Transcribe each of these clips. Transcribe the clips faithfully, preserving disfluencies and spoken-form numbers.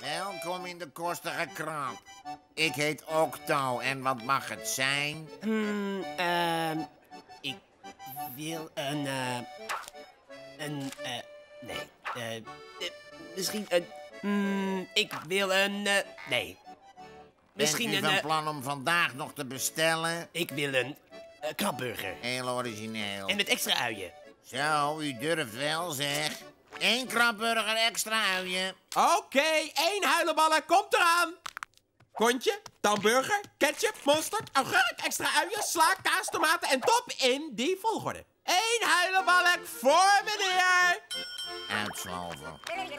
Welkom in de kostige krab. Ik heet Octo en wat mag het zijn? Hmm, ehm... ik wil een, eh... een, eh... nee, eh... eh, misschien een... Hmm, ik wil een, eh... nee. Misschien Bent u een, van eh, plan om vandaag nog te bestellen? ik wil een uh, krabburger. Heel origineel. En met extra uien. Zo, u durft wel, zeg. Eén krabburger extra uien. Oké, okay, één huilenballen, komt eraan. Kontje, hamburger, ketchup, mosterd, augurk, extra uien, sla, kaas, tomaten en top in die volgorde. Eén huilenbalk voor meneer. Uitzwalven.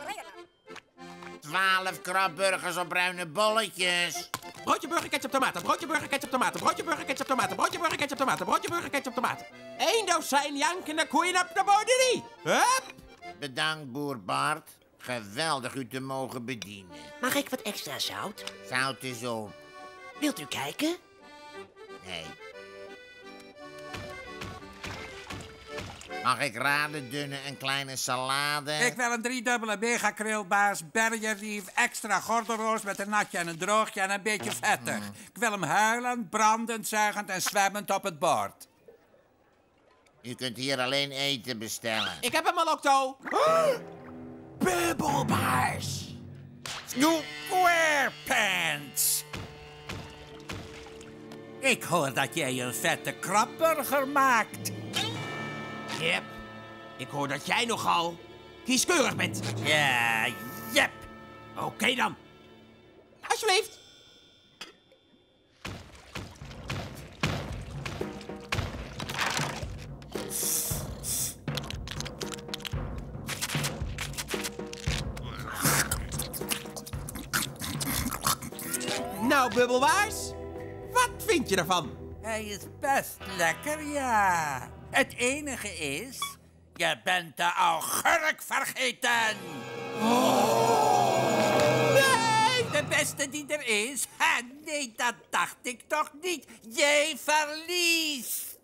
Twaalf krabburgers op bruine bolletjes. Broodje burger, ketchup, tomaten, broodje burger, ketchup, tomaten, broodje burger, ketchup, tomaten, broodje burger, ketchup, tomaten, broodje burger, ketchup, tomaten. Eén dozijn jankende koeien op de boerderie. Hup. Bedankt, boer Bart. Geweldig u te mogen bedienen. Mag ik wat extra zout? Zout is op. Wilt u kijken? Nee. Mag ik raden, dunne en kleine salade? Ik wil een driedubbele mega-krillbaas, bergenrief, extra gordelroos met een natje en een droogje en een beetje vettig. Ik wil hem huilend, brandend, zuigend en zwemmend op het bord. U kunt hier alleen eten bestellen. Ik heb hem al, Octo. Bubbelbaars. Squarepants. Ik hoor dat jij een vette krabburger maakt. Yep. Ik hoor dat jij nogal kieskeurig bent. Ja, jep. Oké okay dan. Alsjeblieft. Nou, Bubbelbaars, wat vind je ervan? Hij is best lekker, ja. Het enige is, je bent de augurk vergeten. Oh. Nee, de beste die er is. Ha, nee, dat dacht ik toch niet. Jij verliest.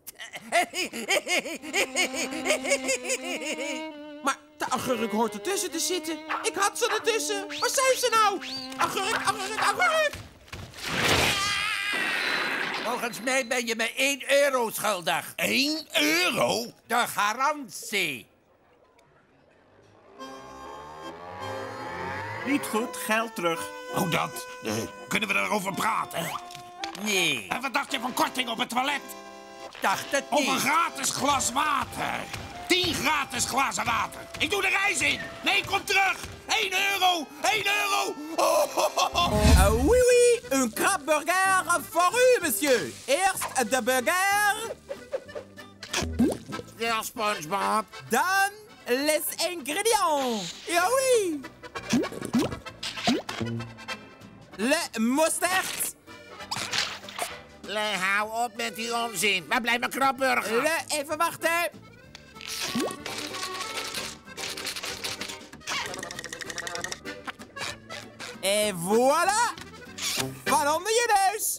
Maar de augurk hoort ertussen te zitten. Ik had ze ertussen. Waar zijn ze nou? Augurk, augurk, augurk. Volgens mij ben je me één euro schuldig. Eén euro? De garantie. Niet goed, geld terug. Oh, dat. Uh, kunnen we erover praten? Nee, En wat dacht je van korting op het toilet? dacht het Of een niet. gratis glas water? Tien gratis glazen water. Ik doe de reis in. Nee, kom terug. Eén euro. Één euro. Oh, oh, oh, oh. Uh, oui, oui, een krabburger voor u, monsieur. Eerst de burger, Stil, SpongeBob. dan les ingrédients. Ja, oui. Le mosterd, Le, hou op met die onzin. Waar blijft mijn krabburger? le, even wachten. En voilà. Van onder je neus.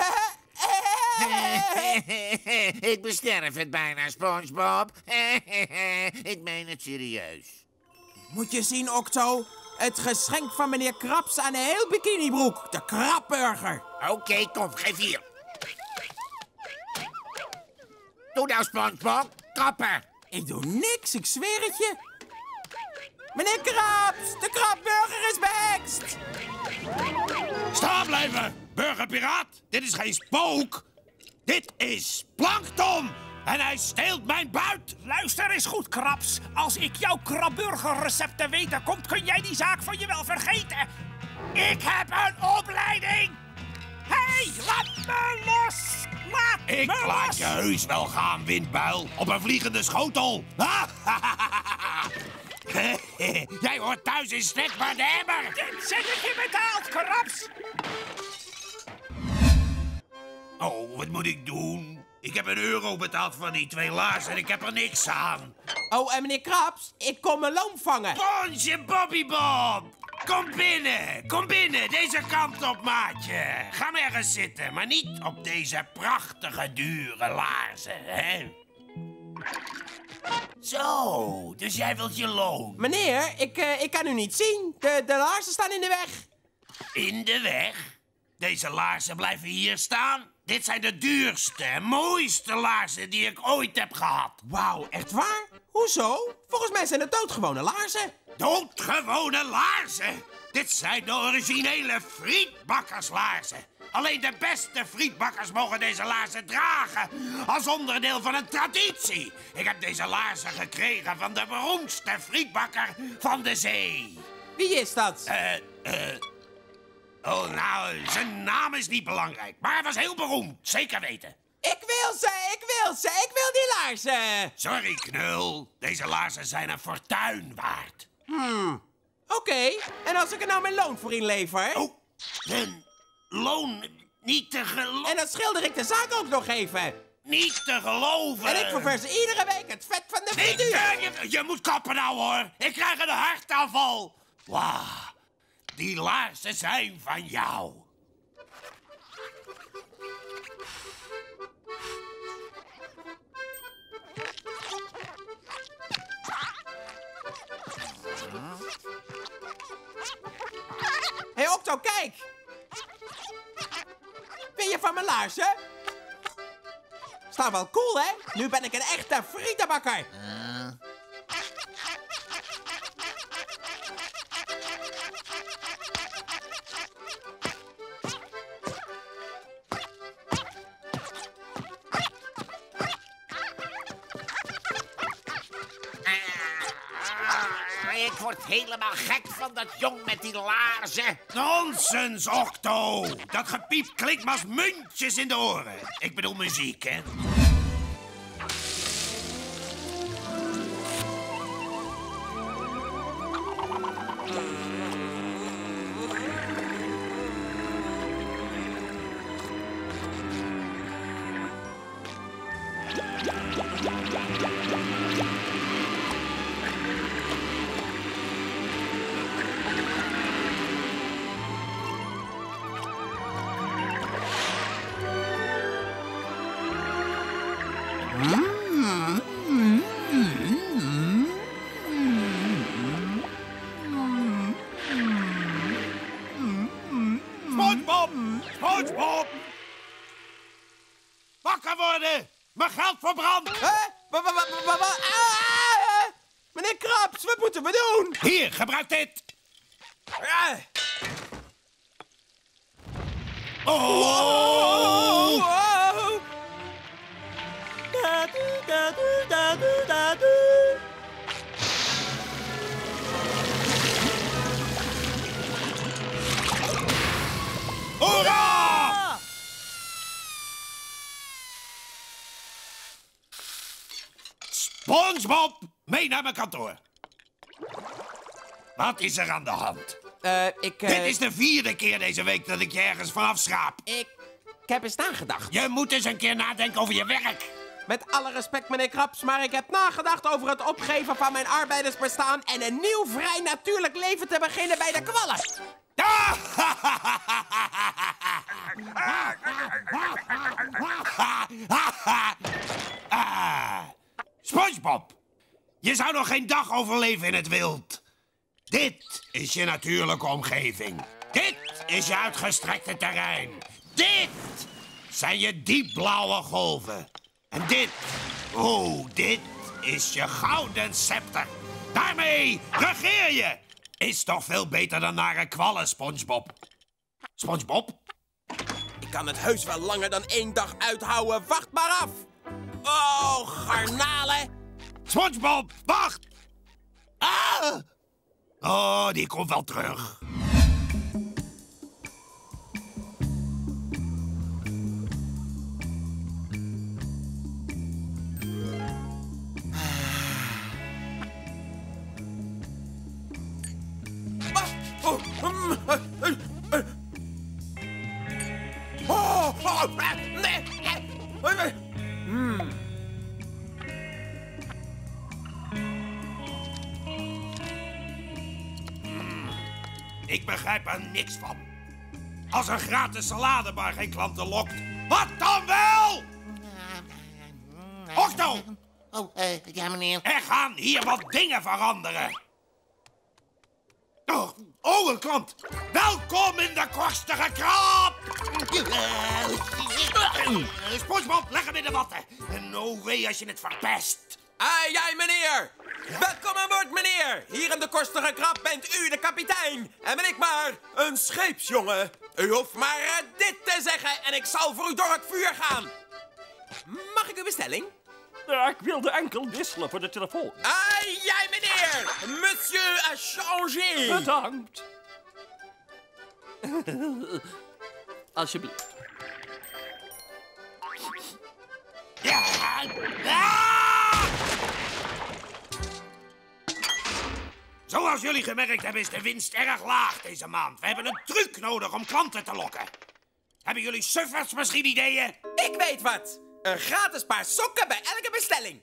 Ik besterf het bijna, SpongeBob. Ik meen het serieus. Moet je zien, Octo. Het geschenk van meneer Krabs aan een heel bikinibroek. De krabburger. Oké, okay, kom, geef hier. Doe nou, SpongeBob. Kappen. Ik doe niks, ik zweer het je. Meneer Krabs, de krabburger is behekst. Staan blijven, burgerpiraat. Dit is geen spook. Dit is plankton. En hij steelt mijn buit. Luister eens goed, Krabs. Als ik jouw krabburgerrecept te weten komt, kun jij die zaak van je wel vergeten. Ik heb een opleiding. Hé, hey, laat me los. Laat Ik me laat los. je heus wel gaan, windbuil. Op een vliegende schotel. Jij hoort thuis in Snackbar de Emmer. Dit zet ik je betaald, Krabs. Oh, wat moet ik doen? Ik heb een euro betaald van die twee laars en ik heb er niks aan. Oh, en meneer Krabs, ik kom mijn loon vangen. Bonsje, Bobby Bob! Kom binnen, kom binnen. Deze kant op, maatje. Ga maar ergens zitten, maar niet op deze prachtige, dure laarzen, hè? Zo, dus jij wilt je loon. Meneer, ik, uh, ik kan u niet zien. De, de laarzen staan in de weg. In de weg? Deze laarzen blijven hier staan. Dit zijn de duurste en mooiste laarzen die ik ooit heb gehad. Wauw, echt waar? Hoezo? Volgens mij zijn het doodgewone laarzen. Doodgewone laarzen? Dit zijn de originele frietbakkerslaarzen. Alleen de beste frietbakkers mogen deze laarzen dragen. Als onderdeel van een traditie. Ik heb deze laarzen gekregen van de beroemdste frietbakker van de zee. Wie is dat? Eh, eh... Oh, nou, zijn naam is niet belangrijk. Maar hij was heel beroemd, zeker weten. Ik wil ze, ik wil ze, ik wil die laarzen. Sorry, knul. Deze laarzen zijn een fortuin waard. Hmm, oké. Okay. En als ik er nou mijn loon voor inlever? Oh, een loon niet te geloven. En dan schilder ik de zaak ook nog even. Niet te geloven. En ik ververs iedere week het vet van de frituur. Je, je moet kappen nou, hoor. Ik krijg een hartaanval. Wauw. Die laarzen zijn van jou. Hé, hey, Octo, kijk. Ben je van mijn laarzen? Staan wel cool, hè? Nu ben ik een echte frietenbakker. Uh. Ik word helemaal gek van dat jong met die laarzen. Nonsens, Octo. Dat gepiep klinkt me als muntjes in de oren. Ik bedoel muziek, hè. SpongeBob! SpongeBob! Wakker worden! Mijn geld verbrandt! Huh? Wat, wat, wat, wat, wat? Ah! Meneer Krabs, wat moeten we doen? Hier, gebruik dit! Ah! Oh! Oh! Oh! Da, doe, da, doe, da, doe, da, doe. Hoera! SpongeBob, mee naar mijn kantoor. Wat is er aan de hand? Uh, ik... Uh... Dit is de vierde keer deze week dat ik je ergens vanaf schraap. Ik... Ik heb eens nagedacht. Je moet eens een keer nadenken over je werk. Met alle respect, meneer Krabs, maar ik heb nagedacht over het opgeven van mijn arbeidersbestaan en een nieuw vrij natuurlijk leven te beginnen bij de kwallen. ah, SpongeBob, je zou nog geen dag overleven in het wild. Dit is je natuurlijke omgeving. Dit is je uitgestrekte terrein. Dit zijn je diepblauwe golven. En dit, oh, dit is je gouden scepter. Daarmee regeer je. Is toch veel beter dan nare kwallen, SpongeBob. SpongeBob? Ik kan het heus wel langer dan één dag uithouden. Wacht maar af. Oh, garnalen. SpongeBob, wacht. Ah! Oh, die komt wel terug. Oh, oh, nee. Hmm. Ik begrijp er niks van. Als een gratis saladebar geen klanten lokt, wat dan wel? Octo! Oh, uh, ja, meneer. Er gaan hier wat dingen veranderen. Oh, oh, een klant. Welkom in de korstige krab. SpongeBob, leg hem in de watten. En oh wee als je het verpest. Ah, jij meneer! Welkom aan boord, meneer! Hier in de korstige krab bent u de kapitein. En ben ik maar een scheepsjongen. U hoeft maar uh, dit te zeggen en ik zal voor u door het vuur gaan. Mag ik uw bestelling? Ja, ik wilde enkel wisselen voor de telefoon. Ah, jij meneer! Monsieur a changé. Bedankt. Alsjeblieft. Ja. Ah! Zoals jullie gemerkt hebben is de winst erg laag deze maand. We hebben een truc nodig om klanten te lokken. Hebben jullie suffers misschien ideeën? Ik weet wat. Een gratis paar sokken bij elke bestelling.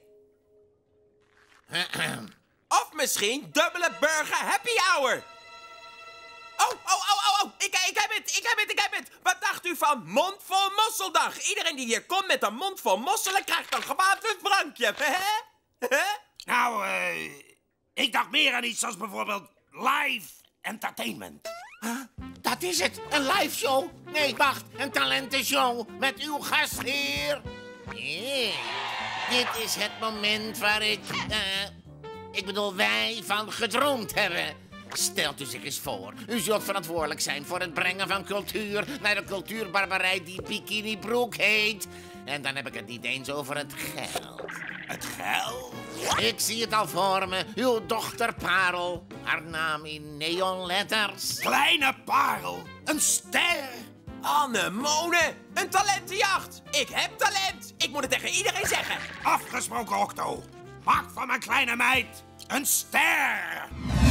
Of misschien dubbele burger happy hour. Oh, oh, oh, oh, oh. Ik, ik heb het, ik heb het, ik heb het. Wat dacht u van mondvol mosseldag? Iedereen die hier komt met een mond vol mosselen krijgt een gewapend drankje. Nou, eh... ik dacht meer aan iets als bijvoorbeeld live entertainment. Dat is het, een live show. Nee, wacht, een talentenshow met uw gastheer. Nee, dit is het moment waar ik, uh, ik bedoel wij van gedroomd hebben. Stelt u zich eens voor, u zult verantwoordelijk zijn voor het brengen van cultuur naar de cultuurbarbarij die Bikini Broek heet. En dan heb ik het niet eens over het geld. Het geld? Ik zie het al voor me, uw dochter Parel. Haar naam in neonletters. Kleine parel, een ster. Anemone, een talentenjacht. Ik heb talent. Ik moet het tegen iedereen zeggen. Afgesproken, Octo. Maak van mijn kleine meid een ster.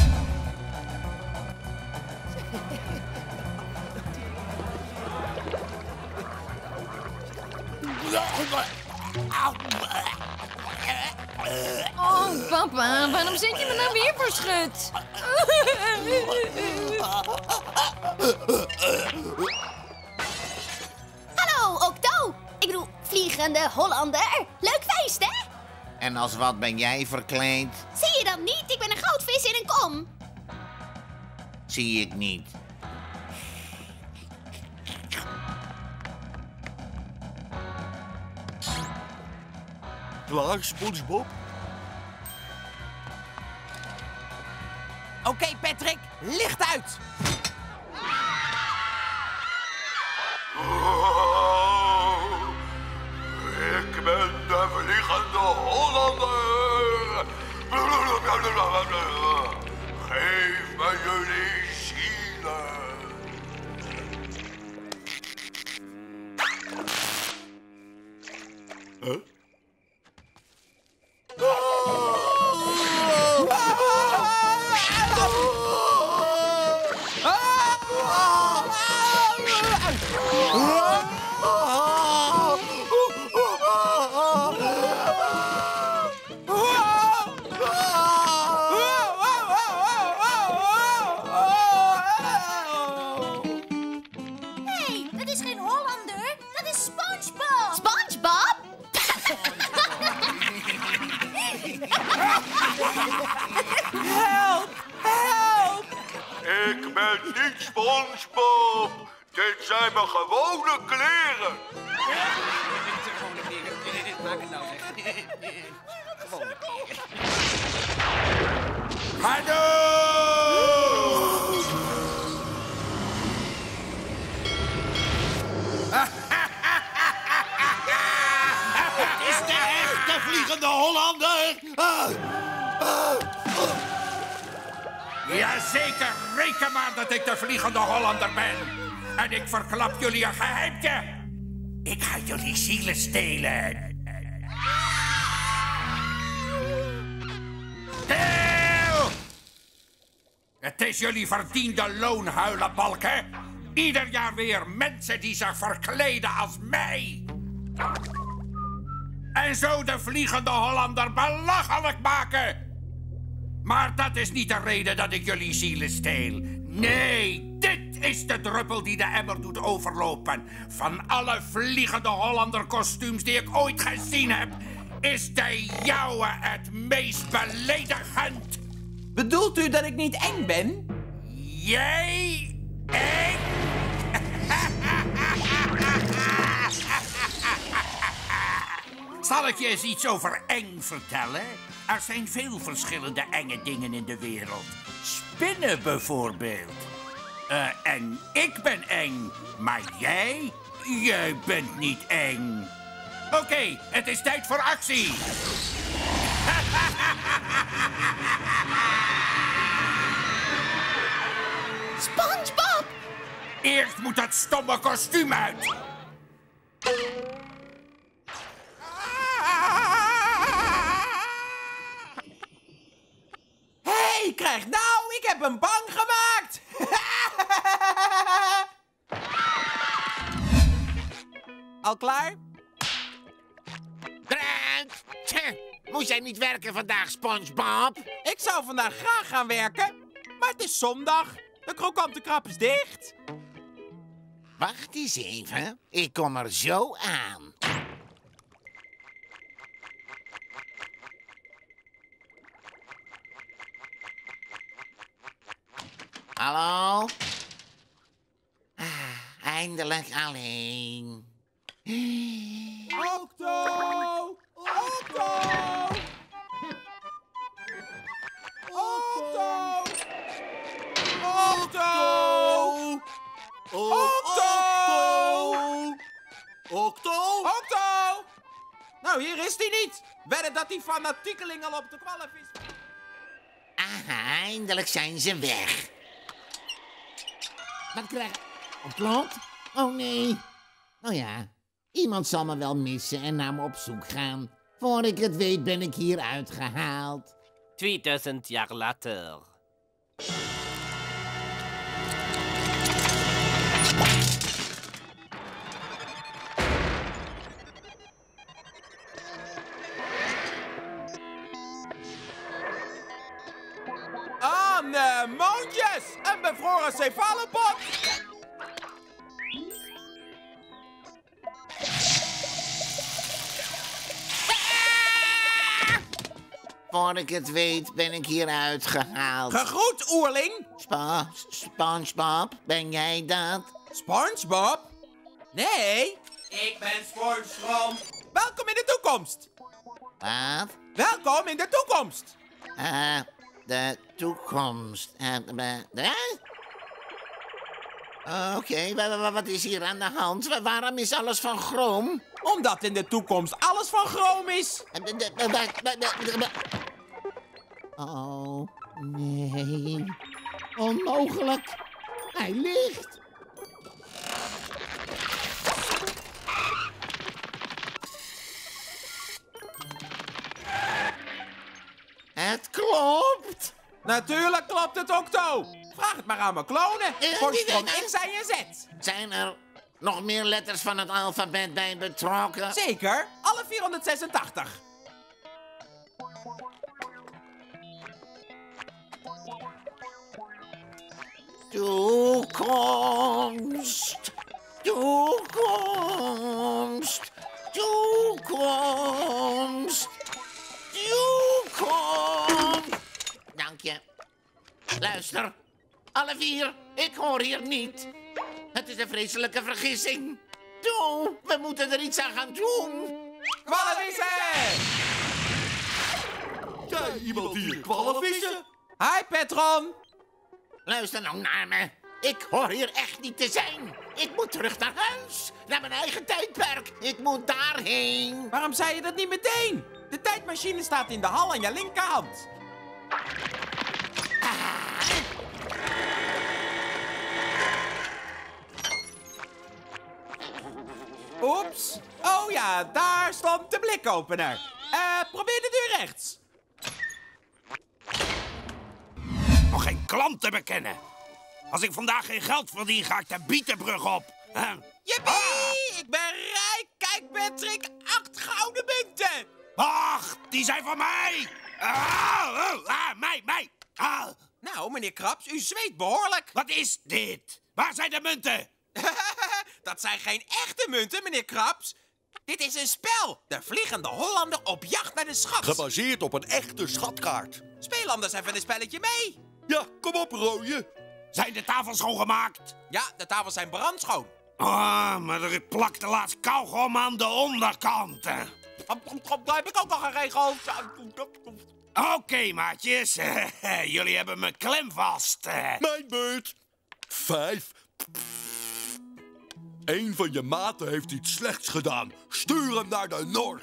Oh, papa, waarom zit je me nou weer verschut? Hallo, Octo. Ik bedoel, vliegende Hollander. Leuk feest, hè? En als wat ben jij verkleed? Zie je dat niet? Ik ben een goudvis in een kom. Zie ik niet. Klaar, SpongeBob? Oké, okay, Patrick, licht uit. Ik ben de vliegende Hollander. Geef me jullie zielen. Huh? Hey, dat is geen Hollander. Dat is SpongeBob. SpongeBob? Help, help. Ik ben niet SpongeBob. Dit zijn mijn gewone kleren. Maak het nou zeg. Gewone kleren. Hallo! Het is de echte vliegende Hollander. Jazeker, reken maar dat ik de vliegende Hollander ben. En ik verklap jullie een geheimtje. Ik ga jullie zielen stelen. Stil! Het is jullie verdiende loon, huilenbalken. Ieder jaar weer mensen die zich verkleden als mij. En zo de vliegende Hollander belachelijk maken. Maar dat is niet de reden dat ik jullie zielen steel. Nee, dit is de druppel die de emmer doet overlopen. Van alle vliegende Hollander kostuums die ik ooit gezien heb, is de jouwe het meest beledigend. Bedoelt u dat ik niet eng ben? jij eng? Zal ik je eens iets over eng vertellen? Er zijn veel verschillende enge dingen in de wereld. Spinnen bijvoorbeeld. Uh, en ik ben eng, maar jij? Jij bent niet eng. Oké, okay, het is tijd voor actie. SpongeBob! Eerst moet dat stomme kostuum uit. Hé, hey, krijg nou, ik heb hem bang gemaakt! Al klaar? Brand! Tja, moest jij niet werken vandaag, SpongeBob? Ik zou vandaag graag gaan werken, maar het is zondag. De krokante krab is dicht. Wacht eens even, ik kom er zo aan. Hallo? Ah, eindelijk alleen. Octo! Octo! Octo! Octo! Octo! Octo! Octo! Nou, hier is hij niet. Wedden dat die fanatiekeling al op de kwalf is. Ah, eindelijk zijn ze weg. Wat krijg ik? Ontploft? Oh nee. Nou ja, iemand zal me wel missen en naar me op zoek gaan. Voor ik het weet ben ik hier uitgehaald. tweeduizend jaar later. Anemootjes! Een bevroren cephalopod! Voor ik het weet ben ik hier uitgehaald. Gegroet, oerling! Spa SpongeBob, ben jij dat? SpongeBob? Nee, ik ben SpongeBob. Welkom in de toekomst. Wat? Welkom in de toekomst. Uh, de toekomst. Uh, uh, Oké, okay, wat is hier aan de hand? Waarom is alles van chroom? Omdat in de toekomst alles van chroom is. Oh, nee. Onmogelijk. Hij ligt. Het klopt. Natuurlijk klopt het, Octo. Vraag het maar aan mijn klonen. Voor sprong X, Y en Z. Zijn er nog meer letters van het alfabet bij betrokken? Zeker. Alle vierhonderdzesentachtig. Toekomst. Toekomst. Toekomst. Toekomst. Dank je. Luister. Alle vier. Ik hoor hier niet. Het is een vreselijke vergissing. Toe, we moeten er iets aan gaan doen. Kwallenvissen! Jij iemand hier kwallenvissen? Hi, Petron. Luister nou naar me. Ik hoor hier echt niet te zijn. Ik moet terug naar huis. Naar mijn eigen tijdperk. Ik moet daarheen. Waarom zei je dat niet meteen? De tijdmachine staat in de hal aan je linkerhand. Ah. Oeps. Oh ja, daar stond de blikopener. Eh, probeer de deur rechts. Nog geen klant te bekennen. Als ik vandaag geen geld verdien, ga ik de Bietenbrug op. Huh? Jippie! Ah. Ik ben rijk! Kijk, Patrick! Acht gouden munten! Ach, die zijn van mij! Ah, ah, ah, mij, mij! Ah. Nou, meneer Krabs, u zweet behoorlijk. Wat is dit? Waar zijn de munten? Dat zijn geen echte munten, meneer Krabs. Dit is een spel. De Vliegende Hollander op jacht naar de schat. Gebaseerd op een echte schatkaart. Speel anders even een spelletje mee. Ja, kom op, Rooie. Zijn de tafels schoongemaakt? Ja, de tafels zijn brandschoon. Ah, maar er plakte laatst kauwgom aan de onderkanten. Daar heb ik ook al geregeld. Oké, okay, maatjes. Jullie hebben me klemvast. Mijn beurt. Vijf. Eén van je maten heeft iets slechts gedaan. Stuur hem naar de Noord.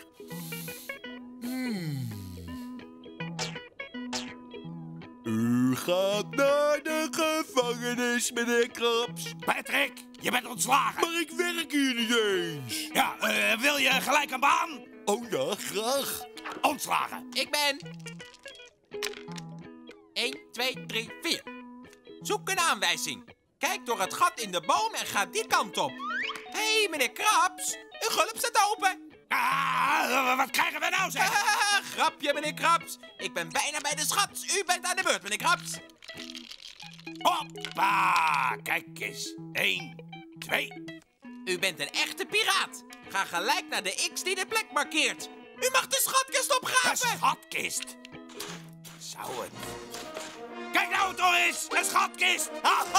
Hmm. U gaat naar de gevangenis, meneer Krabs. Patrick, je bent ontslagen. Maar ik werk hier niet eens. Ja, uh, wil je gelijk een baan? Oh ja, graag. Ontslagen. Ik ben... één, twee, drie, vier. Zoek een aanwijzing. Kijk door het gat in de boom en ga die kant op. Hé, hey, meneer Krabs. Uw gulp staat open. Ah, wat krijgen we nou, zeg? Grapje, meneer Krabs. Ik ben bijna bij de schat. U bent aan de beurt, meneer Krabs. Hoppa, kijk eens. Eén, twee. U bent een echte piraat. Ga gelijk naar de X die de plek markeert. U mag de schatkist opgraven. De schatkist? Zou het... Kijk nou toch eens, een schatkist.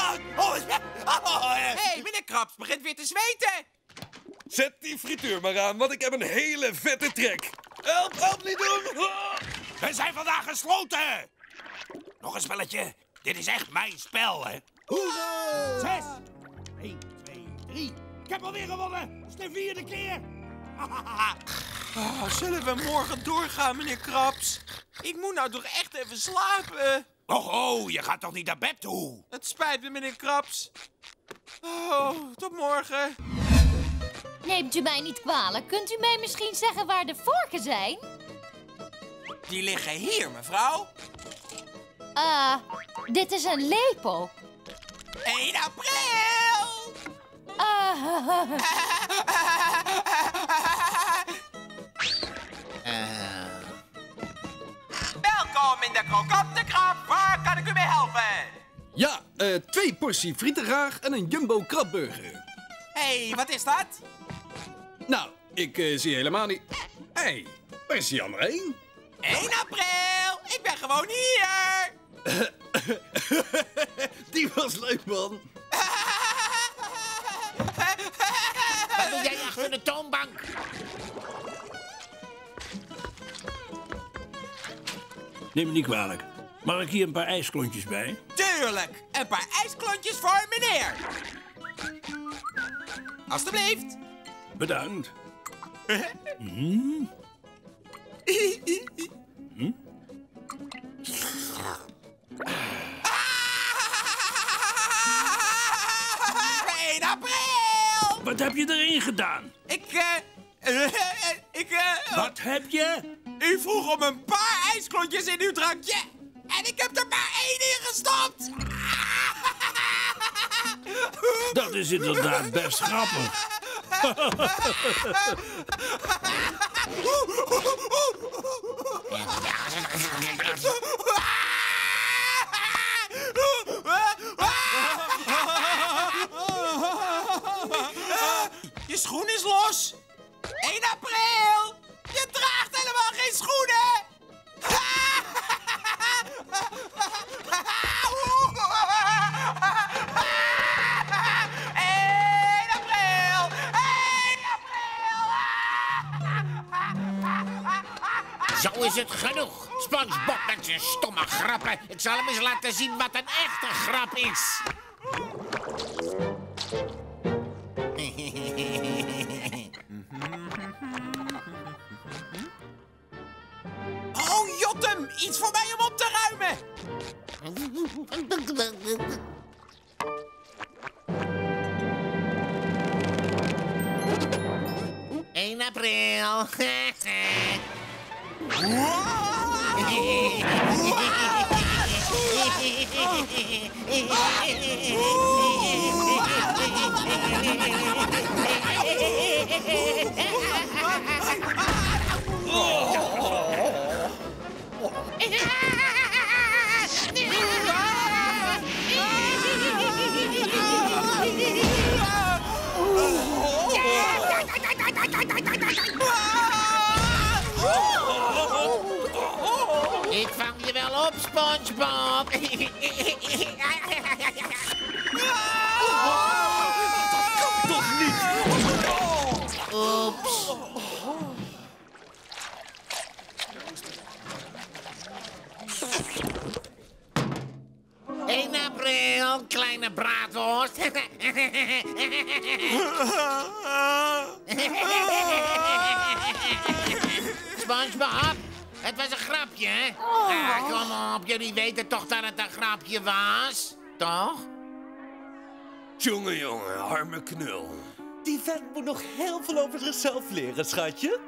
Hé, hey, meneer Krabs begint weer te zweten. Zet die frituur maar aan, want ik heb een hele vette trek. Help, help niet doen. We zijn vandaag gesloten. Nog een spelletje. Dit is echt mijn spel, hè. Hoera! Zes. één, twee, drie. Ik heb alweer gewonnen. Dat is de vierde keer. Oh, zullen we morgen doorgaan, meneer Krabs? Ik moet nou toch echt even slapen. Oh, oh, je gaat toch niet naar bed toe? Het spijt me, meneer Krabs. Oh, tot morgen. Neemt u mij niet kwalijk. Kunt u mij misschien zeggen waar de vorken zijn? Die liggen hier, mevrouw. Ah, uh, dit is een lepel. één april! Ah. Uh. Welkom in de krokante krab. Waar kan ik u mee helpen? Ja, uh, twee portie frietengraag en een jumbo krabburger. Hé, hey, wat is dat? Nou, ik uh, zie helemaal niet... Hé, hey, waar is die andere één? één april! Ik ben gewoon hier! Die was leuk, man. Wat doe jij achter de toonbank? Neem me niet kwalijk. Mag ik hier een paar ijsklontjes bij? Tuurlijk! Een paar ijsklontjes voor meneer! Alsjeblieft! Bedankt. mm. hm? één april! Wat heb je erin gedaan? Ik, eh... Uh, uh, ik, eh... Uh, Wat heb je? U vroeg om een paar ijsklontjes in uw drankje. En ik heb er maar één in gestopt. Dat is inderdaad best grappig. Je schoen is los. één april. Je draagt helemaal geen schoenen. één april. één april. Zo is het genoeg. SpongeBob met zijn stomme grappen. Ik zal hem eens laten zien wat een echte grap is. Oh, Jotem! Iets voor mij om op te ruimen! één april. Ik vang je wel op, SpongeBob. Oeps. één april, kleine braadworst. SpongeBob, het was een grapje, hè? Ah, kom op, jullie weten toch dat het een grapje was? Toch? Jongen, jongen, arme knul. Die vent moet nog heel veel over zichzelf leren, schatje.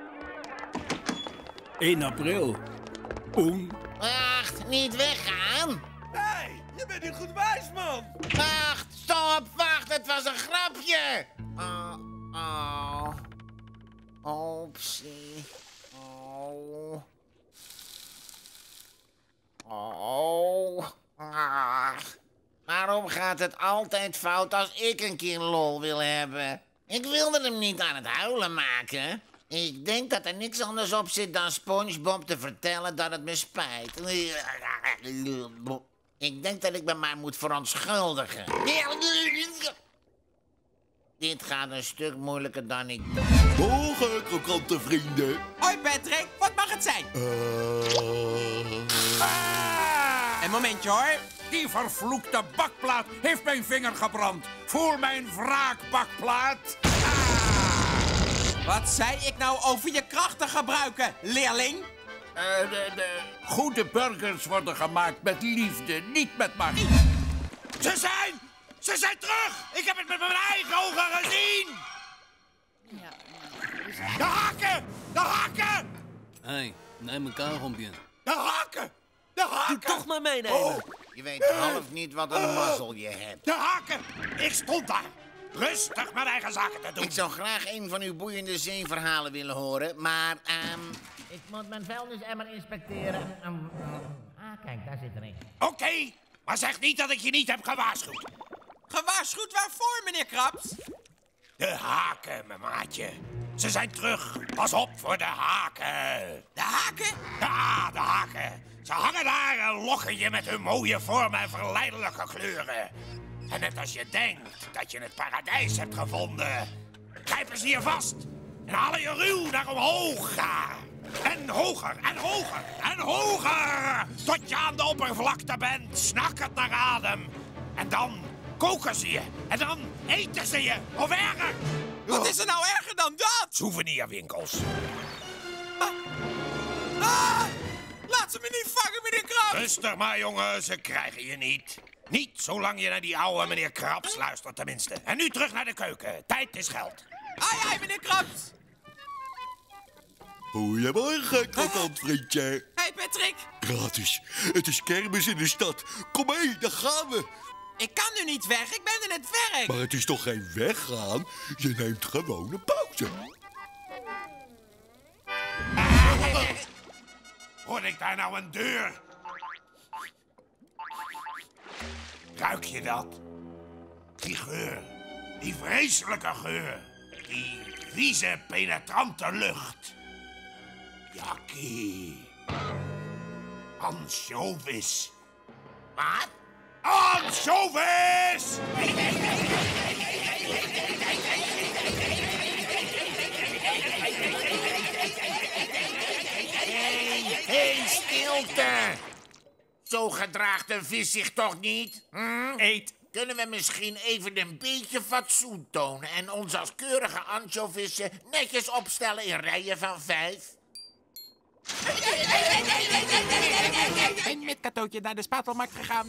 één april. Oen. Wacht, niet weggaan. Hé, hey, je bent niet goed wijs, man. Wacht, stop, wacht, het was een grapje. Oh, oh. Oepsie. Oh. Oh. Ah. Waarom gaat het altijd fout als ik een keer lol wil hebben? Ik wilde hem niet aan het huilen maken. Ik denk dat er niks anders op zit dan SpongeBob te vertellen dat het me spijt. Ik denk dat ik me maar moet verontschuldigen. Dit gaat een stuk moeilijker dan ik... Morgen, krokante vrienden. Hoi Patrick, wat mag het zijn? Uh... Ah! Een momentje hoor. Die vervloekte bakplaat heeft mijn vinger gebrand. Voel mijn wraakbakplaat. Ah! Wat zei ik nou over je krachten gebruiken, leerling? Uh, de, de goede burgers worden gemaakt met liefde, niet met magie. Ze zijn! Ze zijn terug! Ik heb het met mijn eigen ogen gezien! De hakken! De hakken! Hé, hey, neem een kauwgompje. De hakken! De hakken! Doe toch maar meenemen. Oh, je weet half niet wat een mazzel je hebt. De hakken! Ik stond daar. Rustig mijn eigen zaken te doen. Ik zou graag een van uw boeiende zeeverhalen willen horen, maar... Um, ik moet mijn vuilnisemmer inspecteren. Um, ah, kijk, daar zit er een. Oké, okay, maar zeg niet dat ik je niet heb gewaarschuwd. Gewaarschuwd waarvoor, meneer Krabs? De haken, mijn maatje. Ze zijn terug. Pas op voor de haken. De haken? Ja, de haken. Ze hangen daar en lokken je met hun mooie vormen en verleidelijke kleuren. En net als je denkt dat je het paradijs hebt gevonden, grijpen ze je vast en halen je ruw naar omhoog. En hoger, en hoger, en hoger. Tot je aan de oppervlakte bent, snakkend naar adem. En dan koken ze je. En dan eten ze je. Of erger. Wat is er nou erger dan dat? Souvenirwinkels. Ah. Ah. Laat ze me niet vangen, meneer Krabs. Rustig maar, jongen. Ze krijgen je niet. Niet zolang je naar die oude meneer Krabs luistert, tenminste. En nu terug naar de keuken. Tijd is geld. Ai, ai, meneer Krabs. Goedemorgen, krokant vriendje. Hé, hey, Patrick. Gratis. Het is kermis in de stad. Kom mee, daar gaan we. Ik kan nu niet weg, ik ben in het werk. Maar het is toch geen weggaan? Je neemt gewoon een pauze. Hoor ik daar nou een deur? Ruik je dat? Die geur. Die vreselijke geur. Die vieze, penetrante lucht. Jakkie. Ansjovis. Wat? Ansjovis! Hé, hey, stilte! Zo gedraagt een vis zich toch niet? Hm? Eet. Kunnen we misschien even een beetje fatsoen tonen en ons als keurige ansjovissen netjes opstellen in rijen van vijf? Ik ben met Katootje naar de spatelmarkt gegaan.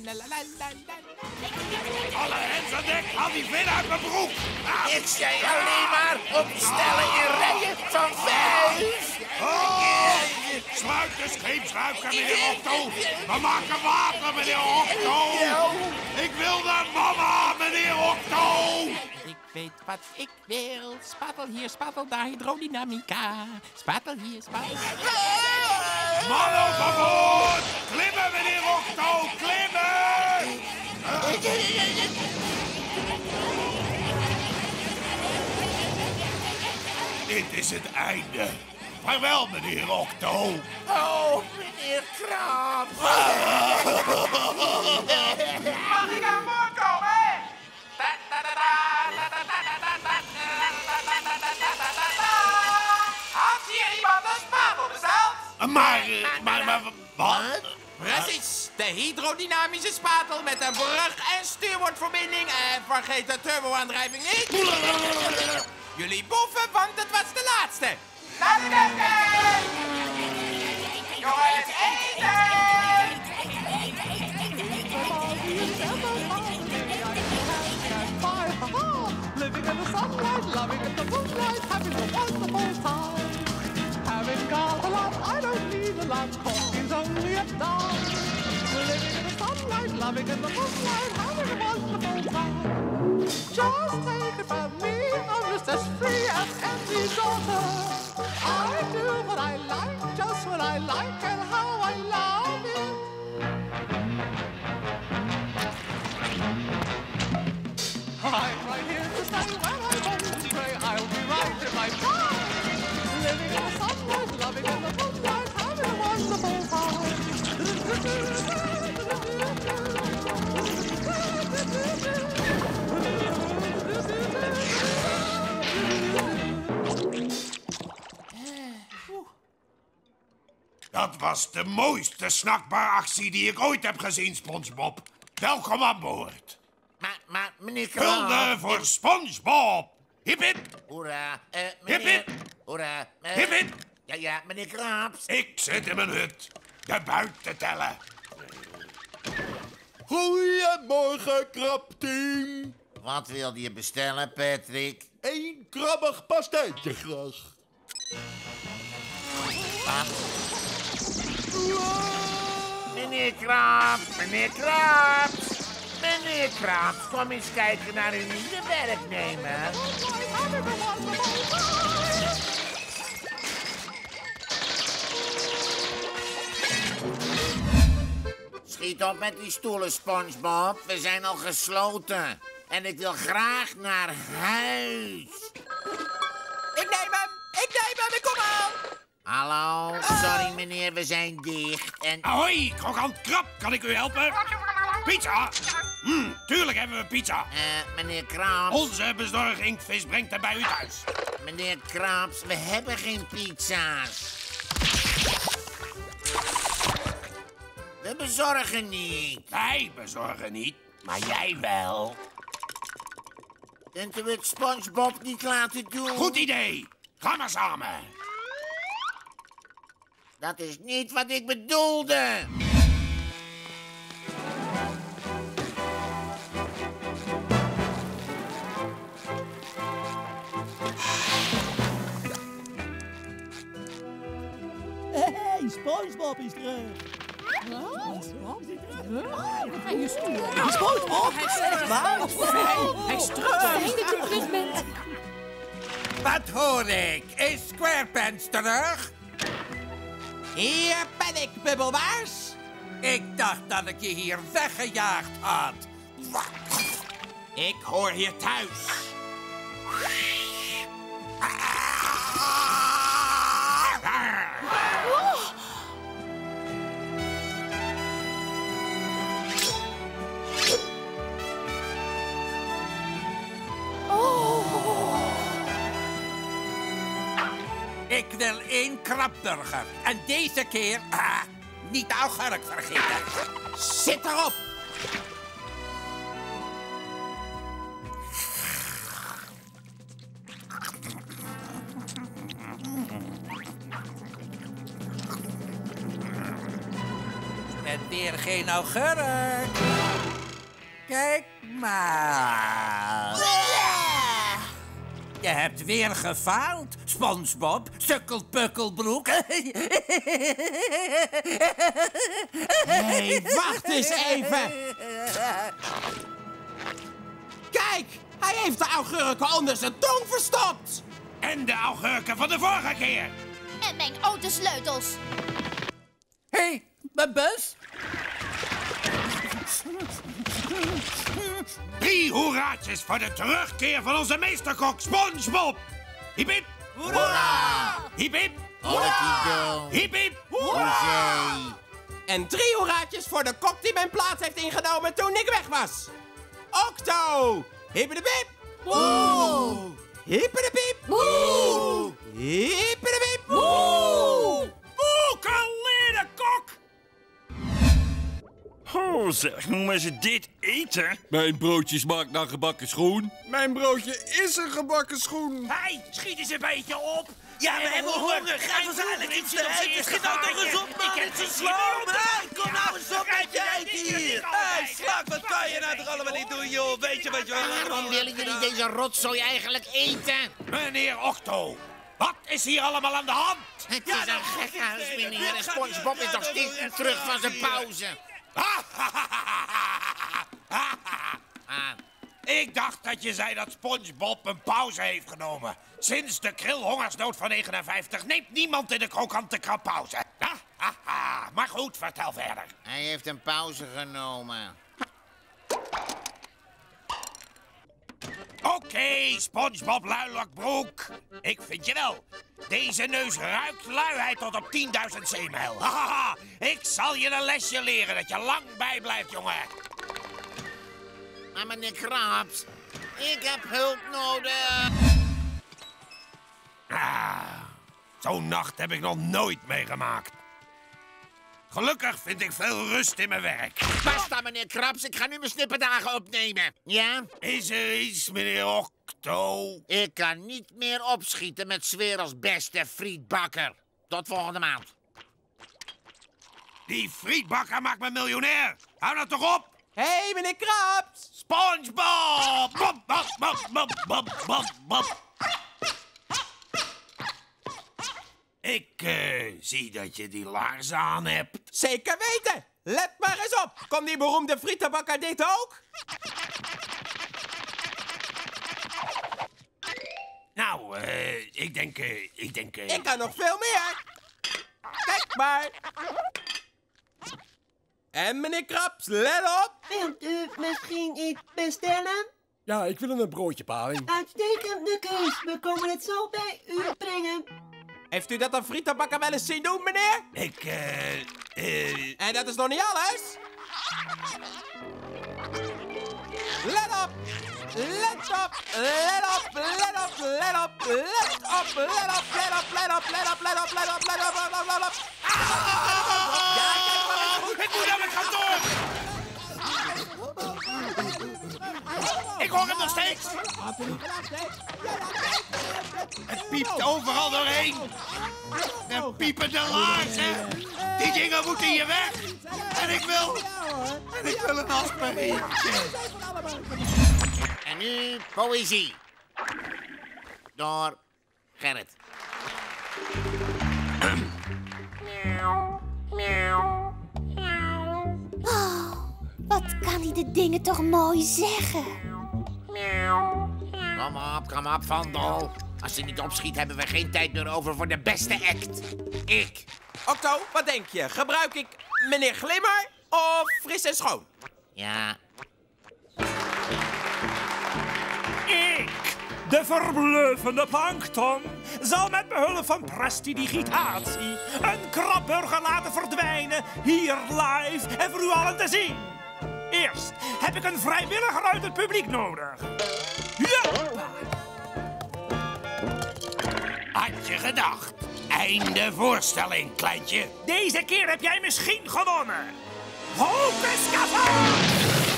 Alle hens aan dek, haal die vin uit mijn broek. Ik zei alleen maar opstellen in rijen van vijf. Oh, sluit de scheepsruiker, meneer Octo. We maken water, meneer Octo. Ik wil naar mama, meneer Octo. Ik weet wat ik wil. Spatel hier, spatel daar, hydrodynamica. Spatel hier, spatel daar. Man overboord! Klimmen, meneer Octo, klimmen! Dit is het einde. Vaarwel, meneer Octo. Oh, meneer Krabs. Mag ik aan boord komen? Maar, maar, maar, wat? Precies, de hydrodynamische spatel met een brug- en stuurwoordverbinding. En vergeet de turboaandrijving niet. Jullie boeven, want het was de laatste. Laten we eten! Jongens, eten! Living in the sunlight, loving in the moonlight, having a wonderful time. Having got a lot, I don't need a lot, coffee's only a dime. Living in the sunlight, loving in the moonlight, having a wonderful time. Just take it from me, I'm just as free as any daughter. I do what I like, just what I like, and how I love it. I'm right here to stay when I want to pray. I'll be right in my prime. Living in the sunlight, loving in the moonlight, having a wonderful time. Dat was de mooiste snackbaractie die ik ooit heb gezien, SpongeBob. Welkom aan boord. Maar, maar, meneer Hulde Krabs... voor SpongeBob. Hip hip. Hoera, eh, Hip meneer... hip. Hoera, eh... Hip hip. Ja, ja, meneer Krabs. Ik zit in mijn hut. De buit te tellen. Goedemorgen, krabteam. Wat wilde je bestellen, Patrick? Eén krabbig pastijtje graag. Wat? Meneer Krabs, meneer Krabs. Meneer Krabs, kom eens kijken naar uw nieuwe werknemer. Schiet op met die stoelen, SpongeBob. We zijn al gesloten. En ik wil graag naar huis. Ik neem hem, ik neem hem, ik kom aan. Hallo, sorry meneer, we zijn dicht en... Ahoy, krokant krab, kan ik u helpen? Pizza? Hm, tuurlijk hebben we pizza. Eh, meneer Krabs... Onze bezorgingvis brengt hem bij u thuis. Meneer Krabs, we hebben geen pizza's. We bezorgen niet. Wij bezorgen niet, maar jij wel. Kunt u het SpongeBob niet laten doen? Goed idee. Ga maar samen. Dat is niet wat ik bedoelde. Hey, SpongeBob is terug. SpongeBob? Hij is terug. SpongeBob? Echt waar? Hij is terug. Fijn dat je terug bent. Wat hoor ik? Is SquarePants terug? Hier ben ik, Bubbelbaars. Ik dacht dat ik je hier weggejaagd had. Ik hoor hier thuis. Ik wil één krabburger. En deze keer ah, niet de augurk vergeten. Zit erop. En weer geen augurk. Kijk maar. Je hebt weer gefaald, SpongeBob, sukkelpukkelbroek. Hé, wacht eens even. Kijk, hij heeft de augurken onder zijn tong verstopt. En de augurken van de vorige keer. En mijn autosleutels. Hé, hey, mijn bus. Drie hoeraatjes voor de terugkeer van onze meesterkok SpongeBob. Hiep hiep. Hoera! Hiep hiep. Hoera! Hiep hiep. Hoezee! En drie hoeraatjes voor de kok die mijn plaats heeft ingenomen toen ik weg was. Octo! Hippiedepiep! Woe! Hippiedepiep! Woe! Hippiedepiep! Woe! Woe, kou! zeg, noemen ze dit eten? Mijn broodje smaakt naar gebakken schoen. Mijn broodje is een gebakken schoen. Hé, hey, schiet eens een beetje op. Ja, we hebben honger. Geef ons eindelijk iets te eten. Schiet nou toch eens op, man. Het is sloom. Hé, kom nou eens op met je eten hier. Hé, Slak, wat kan je nou toch allemaal niet doen, joh? Weet je wat je... Waarom willen jullie deze rotzooi eigenlijk eten? Meneer Octo, wat is hier allemaal aan de hand? Het is een gekhuis, meneer. En SpongeBob is nog steeds niet terug van zijn pauze. Ik dacht dat je zei dat SpongeBob een pauze heeft genomen. Sinds de krilhongersnood van negenenvijftig neemt niemand in de krokante krab pauze. Maar goed, vertel verder. Hij heeft een pauze genomen. Oké, okay, SpongeBob Luilakbroek. Ik vind je wel. Deze neus ruikt luiheid tot op tienduizend zeemijl. Hahaha, ik zal je een lesje leren dat je lang bijblijft, jongen. Maar meneer Krabs, ik heb hulp nodig. Ah, zo'n nacht heb ik nog nooit meegemaakt. Gelukkig vind ik veel rust in mijn werk. Basta, meneer Krabs, ik ga nu mijn snipperdagen opnemen. Ja? Is er iets, meneer Octo? Ik kan niet meer opschieten met 's werelds beste frietbakker. Tot volgende maand. Die frietbakker maakt me miljonair. Hou dat toch op? Hé, hey, meneer Krabs! SpongeBob! Bob, bob, bob, bob, bob, bob, bob. Ik uh, zie dat je die laarzen aan hebt. Zeker weten! Let maar eens op! Komt die beroemde frietenbakker dit ook? Nou, uh, ik denk... Uh, ik denk... Uh... Ik kan nog veel meer! Kijk maar! En meneer Krabs, let op! Wilt u misschien iets bestellen? Ja, ik wil een broodje paling. Uitstekende keus. We komen het zo bij u brengen. Heeft u dat een frietenbakker wel eens zien doen, meneer? Ik, eh... Uh, uh... En dat is nog niet alles? Let op! Let op! Let op! Let op! Let op! Let op! Let op! Let op! Let op! Let op! Let op! Let op! Let op! Let op! Let op! Ja, kijk maar eens goed! Ik moet naar mijn kantoor! Ik hoor hem nog steeds! Het piept overal doorheen! De piepende laarzen! Die dingen moeten hier weg! En ik wil... En ik wil een aspirintje! En nu poëzie. Door Gerrit. Oh, wat kan hij de dingen toch mooi zeggen? Kom op, kom op, Vandal. Als hij niet opschiet, hebben we geen tijd meer over voor de beste act. Ik. Octo, wat denk je? Gebruik ik meneer Glimmer of fris en schoon? Ja. Ik, de verbluffende Plankton, zal met behulp van prestidigitatie een krabburger laten verdwijnen, hier live en voor u allen te zien. Eerst heb ik een vrijwilliger uit het publiek nodig. Ja! Had je gedacht? Einde voorstelling, kleintje. Deze keer heb jij misschien gewonnen. Hocus Cavans!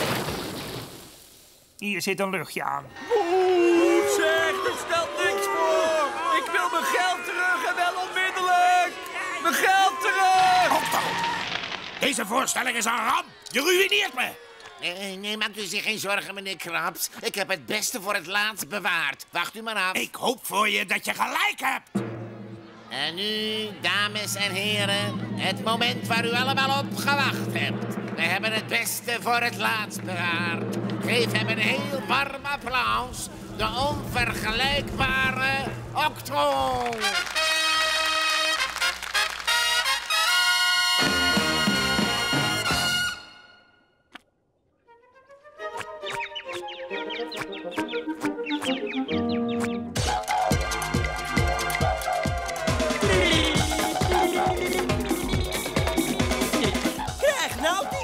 Hier zit een luchtje aan. Oeh, zeg, dat stelt niks voor. Ik wil mijn geld terug en wel onmiddellijk. Mijn geld terug! Octo, deze voorstelling is een ramp. Je ruïneert me. Nee, nee, maakt u zich geen zorgen, meneer Krabs. Ik heb het beste voor het laatst bewaard. Wacht u maar af. Ik hoop voor je dat je gelijk hebt. En nu, dames en heren, het moment waar u allemaal op gewacht hebt. We hebben het beste voor het laatst bewaard. Geef hem een heel warm applaus. De onvergelijkbare Octo. Krijg nou die...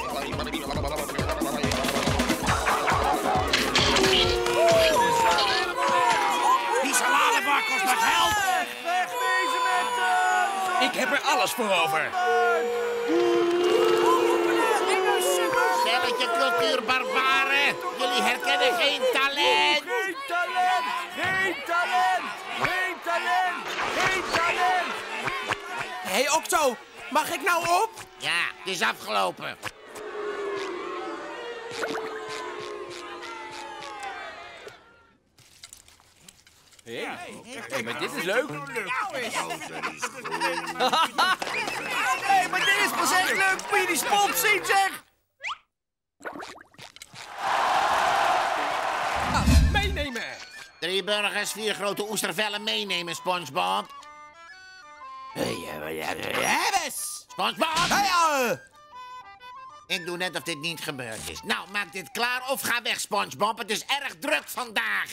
Die saladebak kost me geld. Wegwezen met hem! Ik heb er alles voor over. Stel cultuurbarbaren. Jullie herkennen geen talent. Geen talent! Geen talent! Geen talent! Geen talent! Hé, hey, Octo, mag ik nou op? Ja, het is afgelopen. Hé, hey, maar dit is leuk. Hé, hey, maar dit is pas echt leuk. Moet je die spons zien, zeg? Ah, meenemen. Drie burgers, vier grote oestervellen meenemen, SpongeBob. Hebes! SpongeBob! Hey, Ik doe net of dit niet gebeurd is. Nou, maak dit klaar of ga weg, SpongeBob. Het is erg druk vandaag.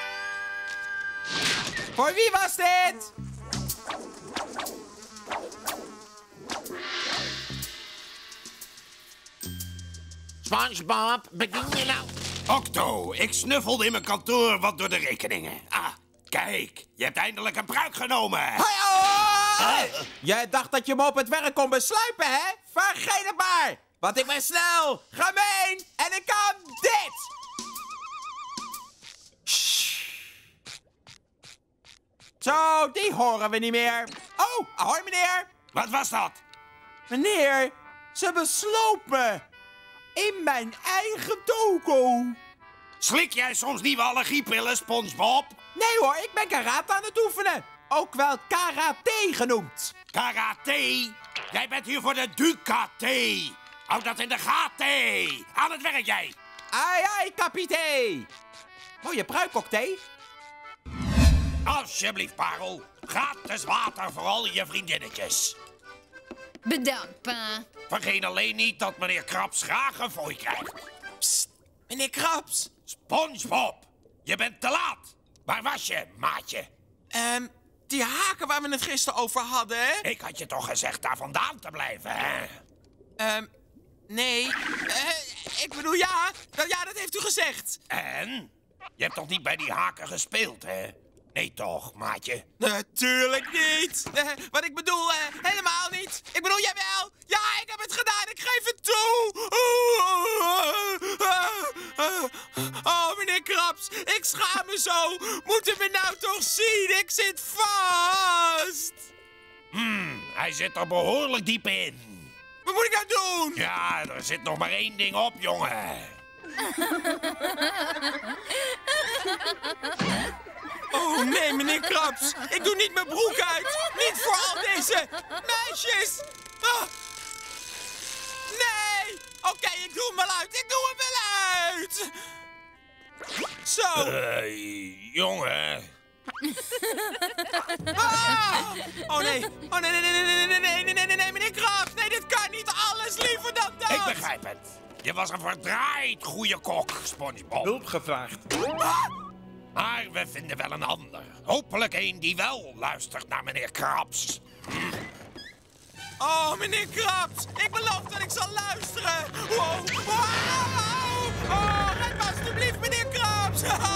Voor wie was dit? SpongeBob, bedien je nou... Octo, ik snuffelde in mijn kantoor wat door de rekeningen. Ah, kijk, je hebt eindelijk een pruik genomen. Hey, oh! Hey. Jij dacht dat je me op het werk kon besluipen, hè? Vergeet het maar! Want ik ben snel, gemeen en ik kan dit! Zo, die horen we niet meer. Oh, ahoy meneer. Wat was dat? Meneer, ze beslopen in mijn eigen toko. Slik jij soms nieuwe allergiepillen, SpongeBob? Nee hoor, ik ben karate aan het oefenen. Ook wel karate genoemd. Karate? Jij bent hier voor de Ducati. Houd dat in de gaten. Aan het werk jij. Ai, ai, kapitein. Mooie pruik, Octé. Alsjeblieft, Parel. Gratis water voor al je vriendinnetjes. Bedankt, pa. Vergeet alleen niet dat meneer Krabs graag een fooi krijgt. Psst, meneer Krabs. SpongeBob, je bent te laat. Waar was je, maatje? Ehm, um, die haken waar we het gisteren over hadden, hè? Ik had je toch gezegd daar vandaan te blijven, hè? Ehm, um, nee. Uh, ik bedoel, ja. Ja, dat heeft u gezegd. En? Je hebt toch niet bij die haken gespeeld, hè? Nee toch, maatje? Natuurlijk niet. Uh, wat ik bedoel, uh, helemaal niet. Ik bedoel, jawel. Ja, ik heb het gedaan. Ik geef het toe. Oh, meneer Krabs. Ik schaam me zo. Moet u me nou toch zien? Ik zit vast. Hmm, hij zit er behoorlijk diep in. Wat moet ik nou doen? Ja, er zit nog maar één ding op, jongen. Oh nee, meneer Krabs. Ik doe niet mijn broek uit. Niet voor al deze meisjes. Oh. Nee. Oké, okay, ik doe hem wel uit. Ik doe hem wel uit. Zo. Uh, jongen. Ah. Oh nee. Oh nee, nee, nee, nee, nee, nee, nee, nee, nee, nee, meneer Krabs. Nee, dit kan niet. Alles liever dan dat. Ik begrijp het. Je was een verdraaid goede kok, SpongeBob. Hulp gevraagd. Ah. Maar we vinden wel een ander. Hopelijk een die wel luistert naar meneer Krabs. Hm. Oh, meneer Krabs. Ik beloof dat ik zal luisteren. Wow. Wow. Oh, red me alsjeblieft, meneer Krabs.